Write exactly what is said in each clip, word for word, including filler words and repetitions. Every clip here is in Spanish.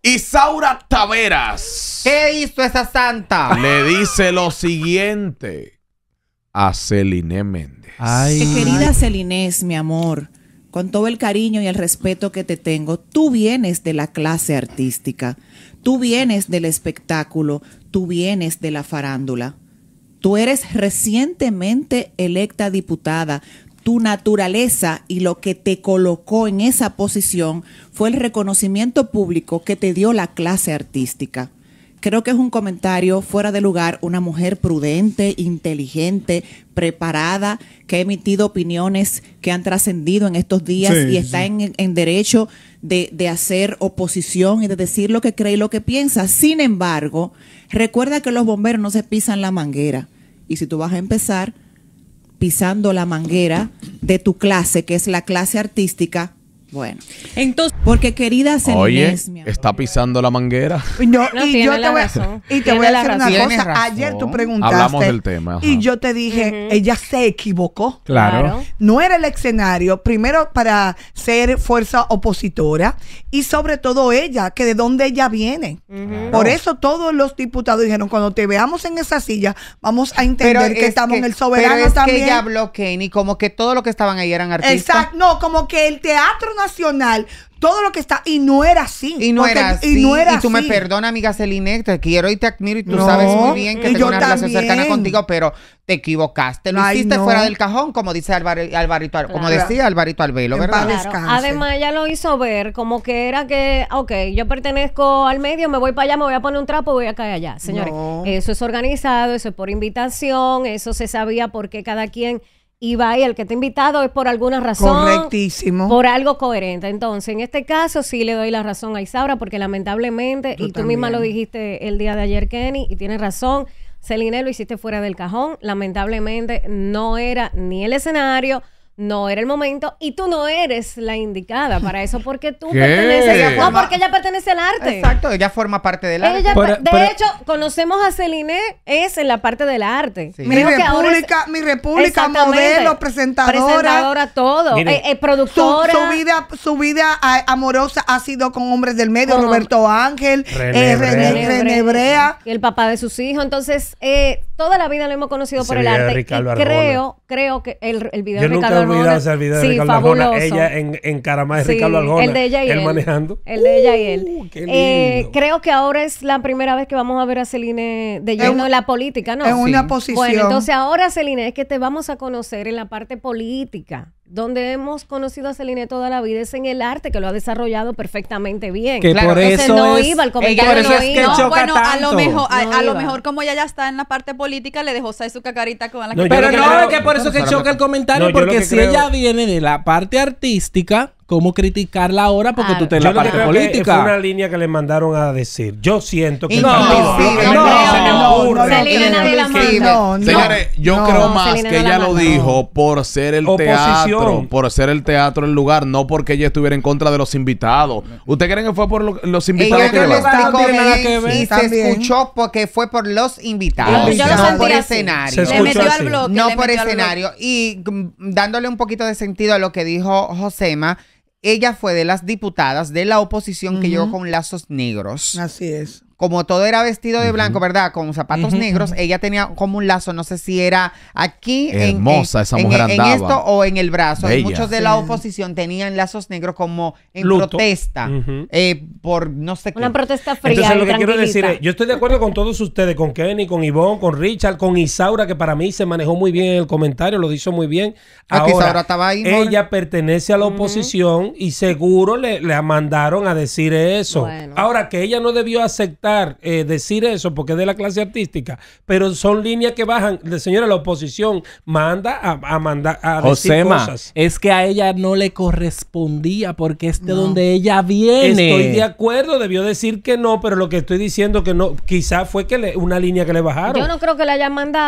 Isaura Taveras. ¿Qué hizo esa santa? Le dice lo siguiente a Celine Méndez. Ay. Que querida Celinés, mi amor, con todo el cariño y el respeto que te tengo, tú vienes de la clase artística, tú vienes del espectáculo, tú vienes de la farándula. Tú eres recientemente electa diputada. Tu naturaleza y lo que te colocó en esa posición fue el reconocimiento público que te dio la clase artística. Creo que es un comentario fuera de lugar. Una mujer prudente, inteligente, preparada, que ha emitido opiniones que han trascendido en estos días sí, y está sí. en, en derecho de, de hacer oposición y de decir lo que cree y lo que piensa. Sin embargo, recuerda que los bomberos no se pisan la manguera. Y si tú vas a empezar pisando la manguera de tu clase, que es la clase artística, bueno. Entonces, porque querida Celinés, oye, está pisando la manguera. No, no y, yo te voy, y te voy a decir una cosa. Razón. Ayer tú preguntaste. Hablamos del tema. Ajá. Y yo te dije, uh-huh. ella se equivocó. Claro. No era el escenario, primero para ser fuerza opositora y sobre todo ella, que de dónde ella viene. Uh-huh. Por eso todos los diputados dijeron, cuando te veamos en esa silla, vamos a entender que estamos que, en el soberano pero es también. Que ella habló, Kenny, como que todos los que estaban ahí eran artistas. Exacto, no, como que el teatro nacional, todo lo que está, y no era así. Y no porque, era así. Y, no era y tú así. me perdonas, amiga Celine, te quiero y te admiro y tú no, sabes muy bien que tengo una relación también. cercana contigo, pero te equivocaste. Lo Ay, hiciste no. fuera del cajón, como dice Alvar, Alvarito, claro. como decía Alvarito Albelo, ¿verdad? Claro. Además, ella lo hizo ver como que era que, ok, yo pertenezco al medio, me voy para allá, me voy a poner un trapo y voy a caer allá. Señores, no. Eso es organizado, eso es por invitación, eso se sabía por qué cada quien iba ahí, el que te ha invitado es por alguna razón. Correctísimo. Por algo coherente. Entonces, en este caso sí le doy la razón a Isaura, porque lamentablemente, Yo y tú también. misma lo dijiste el día de ayer, Kenny, y tienes razón, Celine, lo hiciste fuera del cajón. Lamentablemente no era ni el escenario, no era el momento, y tú no eres la indicada para eso, porque tú ¿Qué? perteneces, no, porque ella pertenece al arte. Exacto, ella forma parte del arte. Ella, pero, de pero, hecho, conocemos a Celine es en la parte del arte. Sí. Mi república, es, mi república, modelo, presentadora. Presentadora, todo. Eh, eh, productora. Su, su vida, su vida amorosa ha sido con hombres del medio, ¿Cómo? Roberto Ángel, René, eh, René, René, René Brea. Y el papá de sus hijos. Entonces, eh, toda la vida lo hemos conocido Ese por el arte. Y creo, creo que el, el video Yo de nunca Ricardo he olvidado Arjona, ese video de sí, Ricardo fabuloso. Arjona, ella en, en Caramá de sí, Ricardo Arjona, el de ella y él, él manejando. El de ella y él. Uh, qué lindo. Eh, creo que ahora es la primera vez que vamos a ver a Celine de lleno en la política, ¿no? En sí. una posición. Bueno, entonces ahora, Celine, es que te vamos a conocer en la parte política. Donde hemos conocido a Celine toda la vida es en el arte, que lo ha desarrollado perfectamente bien. Que claro, por eso no es, iba, el comentario no no es iba. que No, bueno, a lo tanto. mejor, a, No a lo iba. mejor como ella ya está en la parte política, le dejó saber su cacarita con la No, que... Pero que no, creo- es que por eso que choca el comentario, No, yo lo porque que si creo- ella viene de la parte artística, ¿cómo criticarla ahora? Porque Claro. tú estás en Yo la lo que parte creo que política. fue una línea que le mandaron a decir. Yo siento que Y el no, partido- sí, no, no, no, no, se me no, ocurre. no, Celine nadie la manda. No, no, Señores, yo no. creo más Celine que no la ella lo manda. dijo por ser el Oposición. teatro, por ser el teatro el lugar, no porque ella estuviera en contra de los invitados. ¿Ustedes creen que fue por lo- los invitados Ella que que lo llevaron? explicó No tiene nada bien que ver. y se También. escuchó porque fue por los invitados, Yo- yo no lo sentí por así. escenario. Se Le escuchó metió así. al bloque. No le por metió al escenario. Y mm, dándole un poquito de sentido a lo que dijo Josema, ella fue de las diputadas de la oposición uh-huh. que llegó con lazos negros. Así es. Como todo era vestido de blanco, ¿verdad? Con zapatos uh-huh. negros, ella tenía como un lazo, no sé si era aquí. Hermosa en, en, esa en, mujer en, andaba. en esto o en el brazo. Bella. Y muchos de Sí. la oposición tenían lazos negros como en Luto. protesta. Uh-huh. eh, por no sé qué. Una protesta fría. Entonces y lo que quiero decir tranquilita. es, yo estoy de acuerdo con todos ustedes, con Kenny, con Ivonne, con Richard, con Isaura, que para mí se manejó muy bien el comentario, lo hizo muy bien. Aquí Ahora, Isaura estaba ahí, More. ella pertenece a la oposición y seguro le, le mandaron a decir eso. Bueno. Ahora, que ella no debió aceptar eh, decir eso porque es de la clase artística, pero son líneas que bajan. De, señora, la oposición manda a, a mandar a decir Josema, cosas. es que a ella no le correspondía porque es de No. donde ella viene. Estoy de acuerdo, debió decir que no, pero lo que estoy diciendo que no, quizás fue que le, una línea que le bajaron. Yo no creo que le hayan mandado,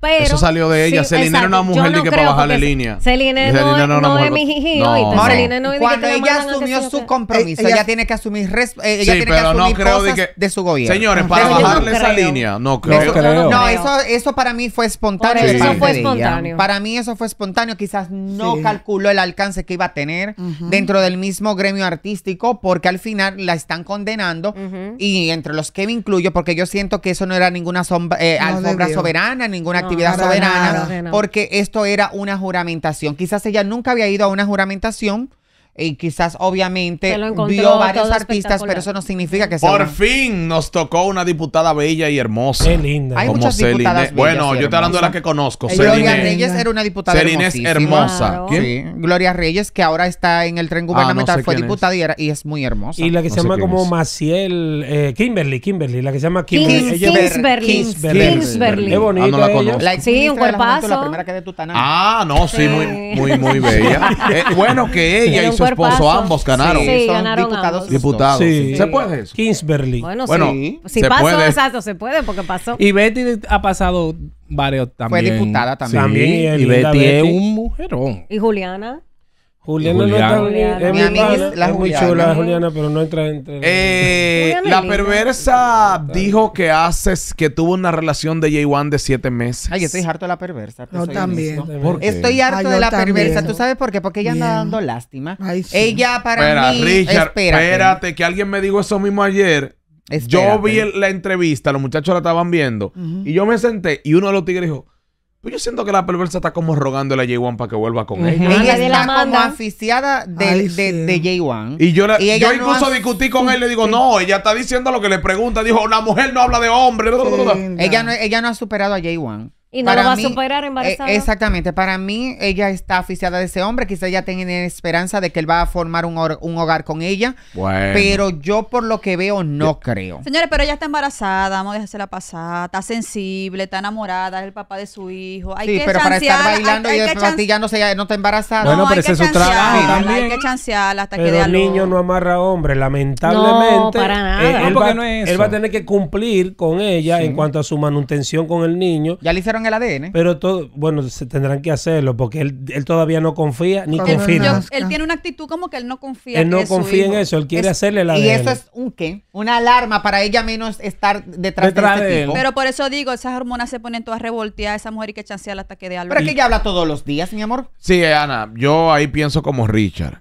Pero, Eso salió de ella. sí, Celine era una exacto. mujer Yo no de que para creo, bajarle porque línea. Celine Celine no, era una no mujer- es mi jiji, No. oíste. More, Celine no es de que Cuando te ella mandan a que asumió sea su que- compromiso, Eh, ella, ella- tiene que asumir res- eh, ella Sí, tiene que pero no asumir creo cosas de de, que- su gobierno. Señores, para Pero yo no bajarle esa creo. línea, no Eso- creo. creo. No, creo. eso, eso para mí fue espontáneo. Por de eso parte fue de ella. espontáneo. Para mí eso fue espontáneo. Quizás no Sí. calculó el alcance que iba a tener dentro del mismo gremio artístico, porque al final la están condenando. Ujú. Y entre los que me incluyo, porque yo siento que eso no era ninguna sombra- eh, No alfombra debió. soberana, ninguna No, actividad para soberana, nada. porque esto era una juramentación. Quizás ella nunca había ido a una juramentación. Y quizás, obviamente, Se lo encontró vio varios todo artistas, espectacular. pero eso no significa que sea Por una- fin nos tocó una diputada bella y hermosa. Qué linda. Hay Como muchas Celine. diputadas bellas Bueno, y yo estoy hablando de la hermosas. que conozco. Ella- Gloria Celine. Reyes era una diputada Celine es hermosísima. hermosa. Claro. ¿Quién? Sí, Gloria Reyes, que ahora está en el tren Ah, no gubernamental, sé fue quién es. diputada y, era- y es muy hermosa. Y la que No se sé llama quién como es. Maciel, eh, Kimberly, Kimberly, la que se llama Kings- Kimberly. Ella- Kingsbury. Kingsbury. Kingsbury. Es bonita Ah, no la ella. conozco. La Sí, exministra un de la Juventud, cuerpazo. La primera que de Tutanán. Ah, no, sí, Sí. muy, muy, muy bella. Eh, bueno, que ella Tiene y un su esposo cuerpazo. ambos ganaron. Sí, son ganaron diputados. ambos. Diputados. Sí. ¿Se puede eso? Kingsbury. Bueno, Bueno, sí. Si se pasó, puede. exacto, se puede porque pasó. Y Betty ha pasado varios también. diputada también. También, y Sí, es y linda Betty es Betty. un mujerón. Y Juliana. Juliana no Juliana. está Juliana. es Mi muy amiga pana, es la es muy Juliana. chula Juliana, pero no entra entre. Eh, Juliana la es linda. perversa dijo que haces que tuvo una relación de J uno de siete meses. Ay, yo estoy harto de la perversa. te Yo soy también. honesto. ¿Por qué? Estoy harto Ay, de yo la también. perversa. ¿Tú sabes por qué? Porque ella anda Bien. dando lástima. Ay, sí. Ella para Espera, mí... Richard, espérate. espérate, que alguien me dijo eso mismo ayer. Yo Espérate. vi el- la entrevista, los muchachos la estaban viendo, y yo me senté y uno de los tigres dijo, pues yo siento que la perversa está como rogándole a J uno para que vuelva con ella. Ah, Ella nadie la está como manda. aficiada de, Ay, de, sí. de J uno. Y yo, le- Y ella yo no incluso hace- discutí con él y le digo, no, ella está diciendo lo que le pregunta. Dijo, una mujer no habla de hombre. Linda. Ella no, ella no ha superado a J uno. Y no lo va a superar embarazada. eh, exactamente. Para mí, ella está aficiada de ese hombre. Quizá ella tenga esperanza de que él va a formar un, hor- un hogar con ella. Bueno. Pero yo, por lo que veo, no creo. Señores, pero ella está embarazada, vamos a dejársela pasar, está sensible, está enamorada, es el papá de su hijo. Hay Sí, que pero para estar chancearla, bailando hay- y hay que chan- patillándose, ella no está embarazada. Bueno, No, pero hay ese que es su trabajo chancearla, también. Hay que chancearla hasta que Pero dé a el luz. niño no amarra a hombre, lamentablemente. No, para nada. eh, No, él, porque va, no es él eso. va a tener que cumplir con ella Sí. en cuanto a su manutención con el niño. Ya le hicieron el A D N. Pero todo, bueno, se tendrán que hacerlo porque él, él todavía no confía ni Cuando Él, confirma. yo- nazca. él tiene una actitud como que él no confía Él que no es su confía en hijo. eso, él quiere Es- hacerle la Y eso es un qué? Una alarma para ella menos estar detrás, Detrás de de este él. tipo. Pero por eso digo, esas hormonas se ponen todas revolteadas, esa mujer hay que chancearla hasta que dé a luz. Pero es que ella habla todos los días, mi amor. Sí, Ana, yo ahí pienso como Richard.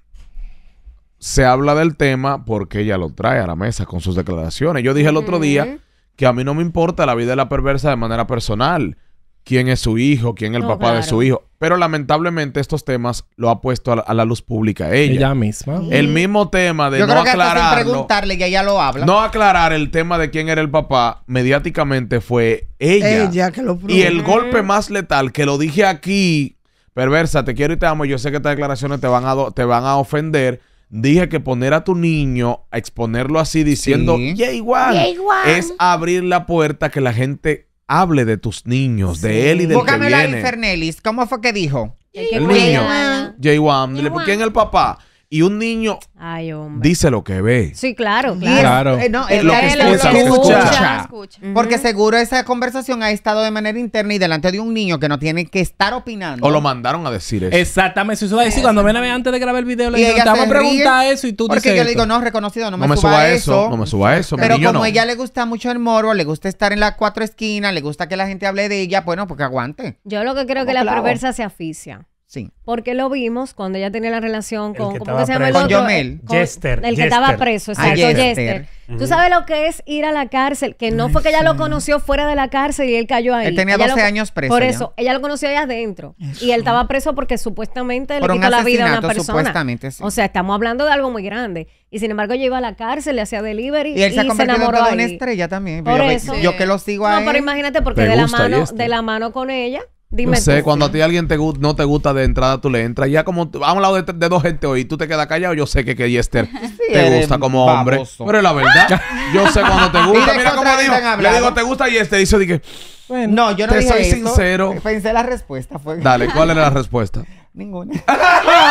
Se habla del tema porque ella lo trae a la mesa con sus declaraciones. Yo dije el otro día que a mí no me importa la vida de la perversa de manera personal. Quién es su hijo, quién es el No, papá de claro. su hijo. Pero lamentablemente estos temas lo ha puesto a la, a la luz pública ella. Ella misma. El mismo tema de Yo no creo que hasta sin aclararlo. preguntarle ya ella lo habla. No aclarar el tema de quién era el papá, mediáticamente fue ella. Ella que lo probó. Y el golpe más letal, que lo dije aquí, perversa, te quiero y te amo, yo sé que estas declaraciones te van a, do- te van a ofender. Dije que poner a tu niño, a exponerlo así diciendo, Sí. ya igual, es abrir la puerta que la gente hable de tus niños, de él y del que Búscamela ahí, viene. Fernelis. ¿Cómo fue que dijo? Hay que El cuidarla. niño, J uno, dile, ¿por quién es el papá? Y un niño Ay, hombre. dice lo que ve. Sí, claro, Y es- Claro. eh, no, Eh, es lo que que él escucha, lo lo que escucha. Escucha. Porque seguro esa conversación ha estado de manera interna y delante de un niño que no tiene que estar opinando. O lo mandaron a decir eso. Exactamente, eso iba a decir cuando ven a ver antes de grabar el video, le Y digo, ella te vamos se a preguntar ríe, eso y tú Porque dices yo le digo, esto. no, reconocido, no me, no me suba, suba eso. eso, no me suba eso. mi Pero niño como no. a ella le gusta mucho el morbo, le gusta estar en las cuatro esquinas, le gusta que la gente hable de ella, bueno, porque aguante. Yo lo que creo que Como la clavo. perversa se asfixia. Sí. Porque lo vimos cuando ella tenía la relación El con, que ¿cómo estaba que se llama el preso. otro? Con Yomel. Eh, con- Jester, El que Jester. estaba preso, Ah, exacto, Jester. Jester. Tú sabes lo que es ir a la cárcel, que no fue que ella lo conoció fuera de la cárcel y él cayó ahí. Él tenía Ella doce lo- años preso Por ya. eso, ella lo conoció allá adentro. Y él estaba preso porque supuestamente Por le un quitó la vida a una asesinato, persona. supuestamente, sí. O sea, estamos hablando de algo muy grande. Y sin embargo, ella iba a la cárcel, le hacía delivery Y él se ha convertido en enamoró toda ahí. una estrella también. Por yo, eso. yo que lo sigo a No, él. pero imagínate, porque Me de la, gusta mano, Jester. de la mano con ella, dime No sé, tú. cuando a ti alguien te gu- no te gusta de entrada, tú le entras. Ya como vamos a hablar de, de dos gente hoy, tú te quedas callado. Yo sé que, que Jester te eres gusta como hombre. baboso. Pero es la verdad. Yo sé cuando te ¿Y gusta. de Mira qué cómo otra dijo. gente han Le hablado? digo, ¿te gusta Jester? Dice, dije, No, yo no Te dije soy eso. sincero. Pensé la respuesta. Fue dale, ¿cuál era la respuesta? ninguna.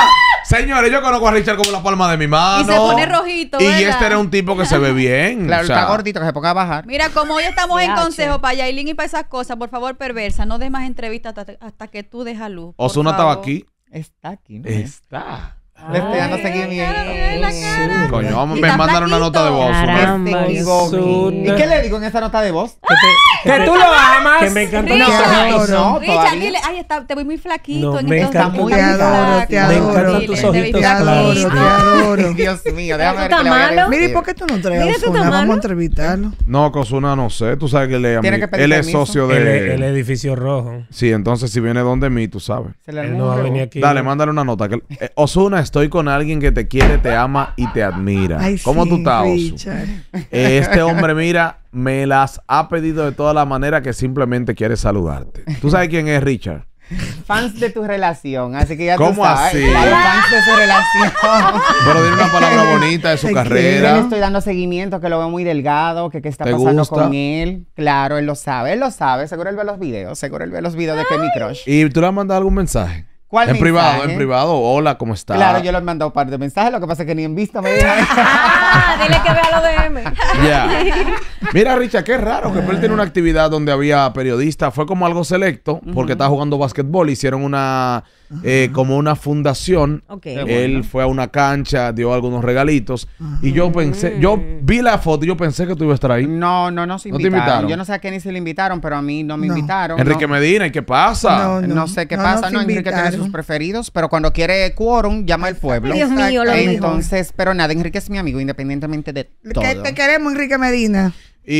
Señores, yo conozco a Richard como la palma de mi mano. Y se pone rojito, Y ¿verdad? este era un tipo que se ve bien. Claro, o sea, está gordito, que se ponga a bajar. Mira, como hoy estamos en Ya, consejo che. para Yailin y para esas cosas, por favor, perversa, no des más entrevistas hasta, hasta que tú dejas luz. por Ozuna estaba favor. aquí. Está aquí, ¿no? Está. Le estoy dando Ay, seguimiento. Ay, la cara. Coño, vamos, Y me está mandan una nota de voz. Caramba. Ozuna. Ambas. Se equivoque. Ozuna. ¿Y qué le digo en esa nota de voz? Que tú lo amas. Que me encanta tu Richard, ojito. no, Richard, todavía. dile, ay, está, te voy muy flaquito No, en me estos encanta. días, Muy Te estás muy adoro, flaco. te Me adoro. encantan Dile, tus te vi ojitos Te flaquito. adoro, claros. te adoro. Dios mío, Mira, déjame tú ver qué estás le voy a malo. decir. Mire, ¿y por qué tú no traes Mira, a tú Ozuna? estás Vamos a malo. entrevistarlo. No, que Ozuna no sé. Tú sabes que él es, Tiene ami- que pedir él es permiso. socio El, de... el edificio rojo. Sí, entonces si viene donde mí, tú sabes. Se le Él no va a armó. venir aquí. Dale, mándale una nota. Que, eh, Ozuna, estoy con alguien que te quiere, te ama y te admira. Ay, ¿Cómo sí, tú estás, Ozu? Richard. Eh, Este hombre, mira, me las ha pedido de toda la manera que simplemente quiere saludarte. ¿Tú sabes quién es Richard? Fans de tu relación, así que ya tú ¿Cómo sabes. así? Claro, fans de su relación. Pero dile una palabra bonita de su Te Yo le carrera. estoy dando seguimiento, que lo veo muy delgado, que qué está ¿Te pasando gusta? con él. Claro, él lo sabe, él lo sabe. Seguro él ve los videos, seguro él ve los videos de que mi crush. ¿Y tú le has mandado algún mensaje? ¿Cuál En privado, mensaje? en privado. Hola, ¿cómo estás? Claro, yo le he mandado un par de mensajes, lo que pasa es que ni en visto me dejan. Ah, dile que vea los D M. Ya. Mira, Richard, qué raro que él tiene una actividad donde había periodistas. Fue como algo selecto, porque estaba jugando básquetbol. Hicieron una, eh, como una fundación. Ok. Él fue a una cancha, dio algunos regalitos. Y yo pensé, yo vi la foto y yo pensé que tú ibas a estar ahí. No, no nos te invitaron. invitaron? Yo no sé a quién ni se le invitaron, pero a mí no me No. invitaron. Enrique no. Medina, ¿y qué pasa? No, No, sé qué no pasa, nos no, Enrique tiene invitaron. sus preferidos, pero cuando quiere quórum, llama al pueblo. Dios mío, lo Exacto. Entonces, pero nada, Enrique es mi amigo, independientemente de todo. Que te queremos, Enrique Medina.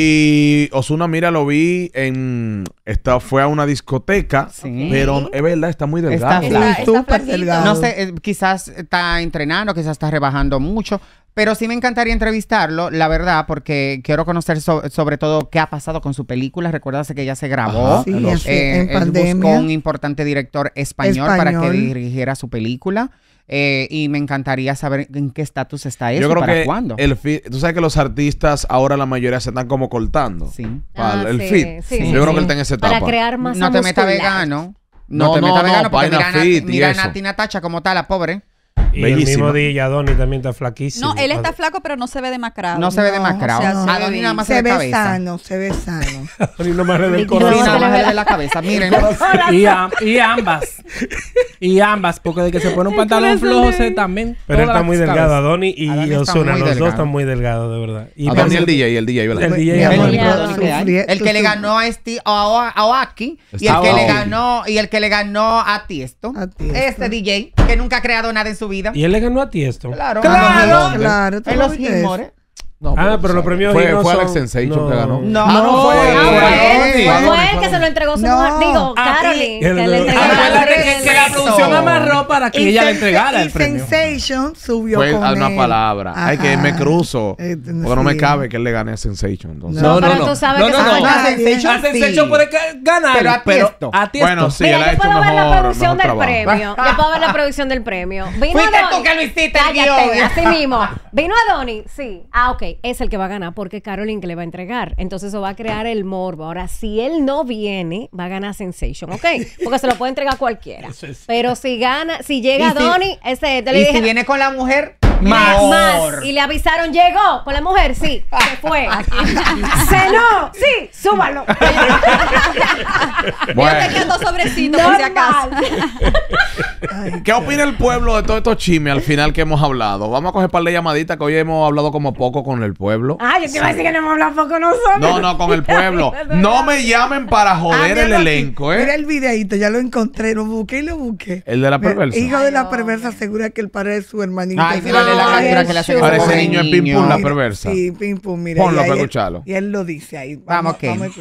Y Ozuna, mira, lo vi en... Esta, fue a una discoteca, Sí. pero es verdad, está muy delgado. Está Está, flaco. está Súper flaquito. delgado. No sé, eh, quizás está entrenando, quizás está rebajando mucho, pero sí me encantaría entrevistarlo, la verdad, porque quiero conocer so- sobre todo qué ha pasado con su película. Recuérdase que ella se grabó. Ajá, Sí, en los- así, Eh, en él pandemia. buscó un importante director español, para que Español. dirigiera su película. Eh, y me encantaría saber en qué estatus está eso, Yo creo para que cuándo. el fit, tú sabes que los artistas ahora la mayoría se están como cortando. Sí. Para Ah, el sí, fit. sí, Yo sí, creo sí. que él está en esa etapa. Para crear masa No te metas muscular. vegano. No, No, te no, metas no, vegano porque vaina mira, a Nat- fit y mira a eso. Nati Natacha como está, la pobre. Y el Bellísimo. mismo día Donny también está flaquísimo. No, él está flaco, pero no se ve demacrado. No se ve No, demacrado. o sea, se a ve Donny bien. nada más se, Se ve ve cabeza. sano, se ve sano. Donny nomás le ve el No, Sí, corazón. nada se le más ve le la- ve la cabeza. Miren. Y, am- y ambas. Y ambas, porque de que se pone un pantalón flojo se también. Pero él todas está muy las delgado. cabezas. Adoni y Adoni está Ozuna, muy los dos delgado. están muy delgados, de verdad. Y A Donny parece- el D J, el D J, ¿verdad? El D J Mi Adoni. amor, Adoni, pero Adoni, sufrí- El que tú le su- ganó a, Esti- a, a Oaki y el Está que le Oaki. ganó y el que le ganó a Tiesto. A Tiesto. Este D J que nunca ha creado nada en su vida. Y él le ganó a Tiesto. Claro. Claro, ¿Dónde? claro. ¿tú En no los viste eso? Gilmore. No, Ah, tú pero los sabes. premios fue, ahí no fue son- Alex Sensation no. que ganó. No, Ah, no, fue. Ah, fue fue Adoni, él, fue Adoni, fue él fue que se lo Adoni. entregó su No. mujer. Digo, A ti. Caroline, que El- le el- entregó Ah, a Acuérdate Ricky que, que la Eso. producción amarró para que Y ella le Sen- entregara y el premio. Sensation subió Fue con a una él. palabra. Ay, que me Ajá. cruzo. Eh, Porque no me sí. cabe que él le gane a Sensation. Entonces. No, pero tú sabes no, que no, eso no. fue Ah, Sensation A Sensation sí. puede ca- ganar, Pero a pero Tiesto. a Tiesto. Bueno, sí, Mira, él ha yo hecho puedo ver la mejor, producción mejor del trabajo. premio. Yo puedo ver la producción del premio. Vino Fuiste Adoni. tú que lo hiciste el Cállate, guión. así mismo. Vino Adoni, sí. Ah, ok. Es el que va a ganar porque Caroline que le va a entregar. Entonces eso va a crear el morbo. Ahora, si él no viene, va a ganar Sensation, ¿ok? Porque se lo puede entregar cualquiera. Pero si gana, si llega Y si- Adoni, ese te le Y si dije. viene con la mujer, Más, mejor. más. Y le avisaron, llegó con la mujer, sí, se fue. Cenó, sí, súbalo. Yo Bueno, te quedo sobrecito, por si acaso. ¿qué opina el pueblo de todos estos chismes al final que hemos hablado? Vamos a coger par de llamaditas que hoy hemos hablado como poco con el pueblo. Ah, yo te iba a decir que no hemos hablado poco nosotros. No, no, con el pueblo. No me llamen para joder Ah, el mira aquí. elenco, Mira ¿eh? el videito, ya lo encontré, lo busqué y lo busqué. El de la Mira, perversa. Hijo de la Ay, perversa hombre. asegura que el padre de su hermanito. Ay, es- mírale la Ay, captura que le hace chulo. ese Parece pobre niño en pim pum, la Mira, perversa. Sí, pim pum, mira. Ponlo y ahí para él- escucharlo. Y él lo dice ahí. Vamos, ¿qué? vamos.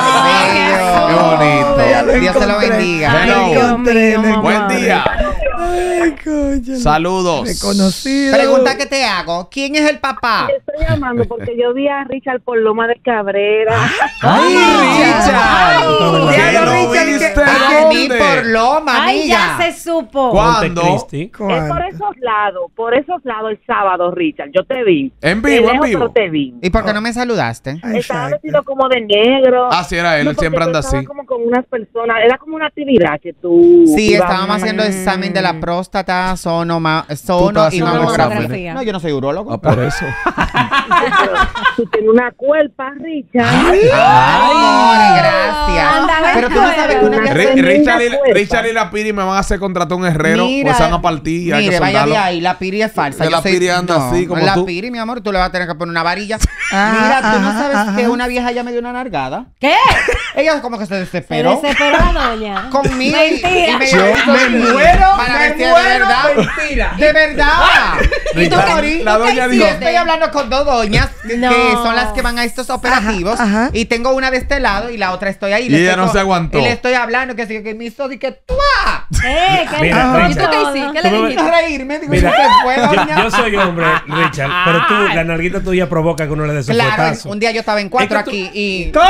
Qué bonito. Ya lo Dios te lo encontré. bendiga. Ya lo Hello. encontré, Dios mío, lo mamá. Buen día. Ay, coño. Saludos. Reconocido. Pregunta que te hago. ¿Quién es el papá? Estoy llamando porque yo vi a Richard por Loma de Cabrera. ¡Ay, Richard! Ay, ¿Qué ya lo lo viste, viste? que- a mí ¿Dónde? por Loma, Ay, ya amiga. se supo. ¿Cuándo? Montecristi. Es por esos lados, por esos lados el sábado, Richard. Yo te vi. En De vivo, en lejos, vivo. pero te vi. ¿Y por qué no me saludaste? Estaba Exacto. vestido como de negro. Ah, sí, era él, No, él siempre porque anda tú estabas así. como con unas personas. Era como una actividad que tú. Sí, ibas- estábamos haciendo examen de la próstata, sonoma, Tú sono estás y haciendo mamografía. exámenes. No, yo no soy urólogo. Ah, por eso. Tú tienes una cuerpa, Richard. Ay, amor, gracias. Andaba en Pero tú no sabes que una cuero. vez- Ri- Richard, y, Fuerza. Richard y la Piri me van a hacer contratar un herrero, Mira, pues se van a partir. hay que Mire, vaya de soldarlo. ahí, la Piri es falsa. Que Yo la soy- Piri anda no, así como la tú. Piri, mi amor, tú le vas a tener que poner una varilla. Ah, Mira, tú no ajá, sabes ajá. que una vieja ya me dio una nargada. ¿Qué? Ella como que se Se desesperó. desesperó la doña. Conmigo y- Mentira. y me Yo dijo, me sí, muero, para me ver si es muero, de verdad. mentira. De verdad. Y tú, La- Mori, la ¿tú qué doña hiciste? dijo- Estoy hablando con dos doñas que No. que son las que van a estos operativos. ajá. Y tengo una de este lado y la otra estoy ahí. Y le ella estoy no co- se aguantó. Y le estoy hablando que sí, que me hizo de que tú ah, Eh, ¿qué Mira, lindo. Richard. ¿Y tú qué hiciste? ¿Qué Tú le me- dijiste? a reírme. Digo, Mira, ¿qué fue, yo, doña? yo soy hombre, Richard, pero tú, la nalguita tuya provoca que uno le dé su Claro, fuetazo. un día yo estaba en cuatro Es que tú- aquí y... No,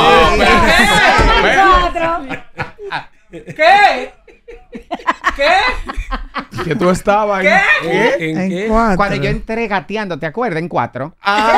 Cuatro. ¿Qué? ¿Qué? que tú estabas ahí. ¿En En qué? cuatro. Cuando yo entré gateando, ¿te acuerdas? En cuatro.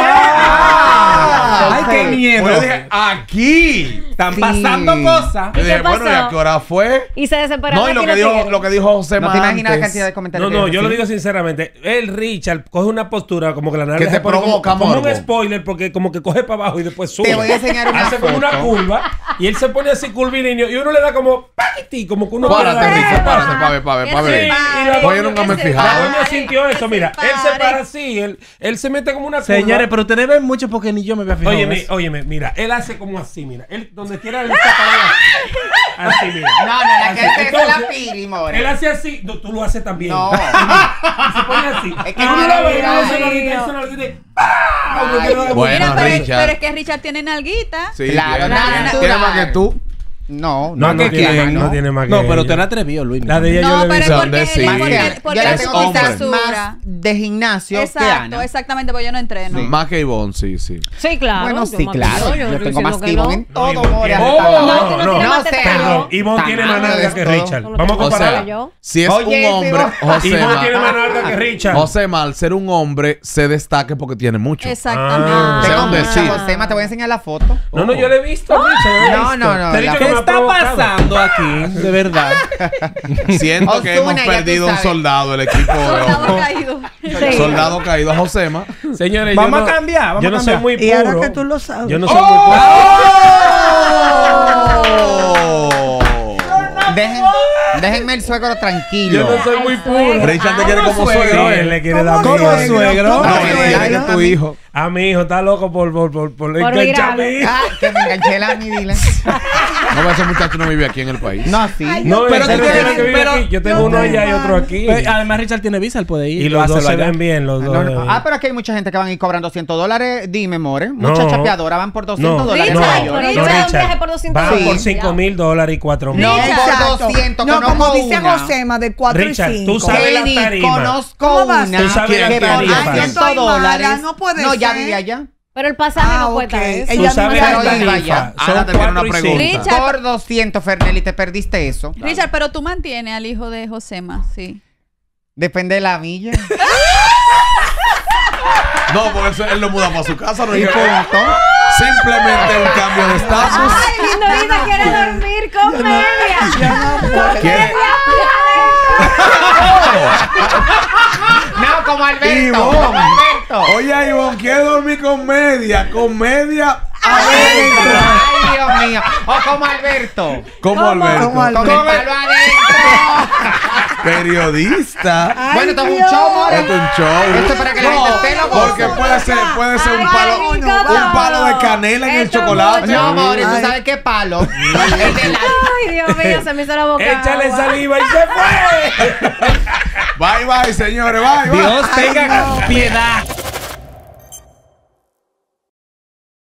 ¡Ay, qué Entonces, miedo! Pues yo dije, aquí. Están Sí. pasando cosas. Yo ¿Y dije, qué bueno, ¿y pasó? a qué hora fue? Y se desesperó. No, y lo que dijo, lo que dijo José No te imaginas la antes, cantidad de comentarios No, que no, yo lo recibí. digo sinceramente. El Richard coge una postura como que la nalga Que se te pone como, provoca, como un morbo. spoiler, porque como que coge para abajo y después sube. Te voy a enseñar una Hace como una foto. curva y él se pone así curvilíneo y uno le da como ¡paquiti! Como que uno Párate, le da- Richard, párate, pa' ver, pa' ver, pa' Sí, ver. y la Pues yo doña- nunca me he que se La fijado. doña sintió eso, mira, se él se pare. para así, él, él se mete como una curva. Señores, pero ustedes ven mucho porque ni yo me había fijado. en Óyeme, eso. óyeme, mira, él hace como así, mira. Él, donde quiera, él está parado así. Así, mira. No, no, la que Así. hace eso es la Entonces, Piri, more. Él hace así, no, tú lo haces también. No. Y se pone así. Es que Y uno no, lo ve, mira, uno se lo Dios. quita, eso no lo quita y ¡pah! Uno quiere dar- Bueno, Mira, pero, Richard. pero es que Richard tiene nalguita. Sí, Claro, tiene, natural. tiene más que tú. No, No, no, que tiene, quién, no ¿no? tiene más que No, pero ella. usted la atrevió, Luis. La de ella yo No, le pero es vi. porque, Sí. porque, Más porque, porque yo la es es tengo hombre. quizás más basura. de gimnasio que Exacto, Ana. exactamente, porque yo no entreno. Más que Ivonne, sí, sí. Sí, claro. Bueno, yo sí, me claro. acuerdo, Yo no tengo estoy más diciendo que que Ivonne no. en todo, Ivonne more. tiene- hasta Oh, abajo. No, tú no tienes No más sé. tetero. Perdón, Ivonne tiene más Tamaño nalga es que todo. Richard. Tú no Vamos a tienes O sea, compararla. yo. si es Oye, un ese hombre, va- José, Ivonne tiene más ma- nalga que Richard. José mal ser un hombre se destaque porque tiene mucho. Exactamente. Ah. Sea Tengo un mucha decir. Josema, te voy a enseñar la foto. No, no, yo le he visto, Richard. yo le he No, visto. no, no, Te he la- dicho que ¿Qué me ha está provocado. pasando aquí? De verdad. Siento que Ozuna, hemos ya tú perdido un sabes. soldado, el equipo de Soldado caído. Sí. soldado caído a Josema. Señores, Vamos yo no, a cambiar, vamos yo a no cambiar. soy muy Y ahora puro. que tú lo sabes. Yo no soy muy puro. ¡Oh! Dejen- déjenme el suegro Yo tranquilo. no soy muy Ay, puro. suegro. Richard te quiere como ¿Cómo suegro. Sí, ¿eh? él le quiere ¿Cómo dar ¿Cómo miedo. es suegro? No, No, él no, quiere no, que no, tu no. hijo. A mi hijo está loco por, por, por, por Por enganchar a mi mirarlo. hijo. Ah, que me enganché la mi dile. No, ese muchacho no vive aquí en el país. No, sí. No, Pero pero tú tiene tienes- que vivir pero- aquí. Yo tengo yo uno allá y tengo- otro aquí. Pero, además, Richard tiene visa, él puede ir. Y los dos Hácelo se allá. ven bien, los No, dos. no. Ah, pero aquí hay mucha gente que van a ir cobrando doscientos dólares. Dime, more. Muchas No. chapeadoras van por doscientos No, dólares. no, para Richard, yo. por no, ahí no, se da un Richard. viaje por doscientos Van dólares. por cinco mil dólares y cuatro mil. No, Exacto. por doscientos, No, conozco como dice una. Josema, de cuatro Richard, y tú cinco. sabes la Kenny, tarima. conozco ¿Cómo vas? una Tú sabes la que por tarifa. doscientos Estoy mala, dólares. no puede No, ya ser. vive allá. Pero el pasaje Ah, no ok. cuesta eso. Tú Ella sabes misma la lo dijo tarifa. allá. Ana, Son te tiene una cuatro y pregunta. cinco. Richard, Por doscientos, Fernelli, te perdiste eso. Richard, pero tú mantienes al hijo de Josema, sí. Depende de la milla. No, por eso él lo muda para su casa. No Y es que- punto. Simplemente un cambio de estatus. Ay, Lindorita quiere dormir con media. ¿Quiere? No, como Alberto. Ivonne. Como Alberto. Oye, Ivonne, quiere dormir con media. Con media adentro. Ay, Dios mío. O como Alberto. Como Alberto. Como Alberto. Con el palo adentro. Periodista. Bueno, esto es un show, more. Esto es un show. Esto es para que la gente esté lo goce. Porque puede ser, puede ser un Ay, palo, qué un rico palo de todo. canela en el Esto es chocolate. No, amor, ¿tú Ay. sabes qué palo? El de la- Ay, Dios mío, se me hizo la boca. Échale agua. saliva y se fue. Bye, bye, señores. Bye, bye. Dios tenga piedad.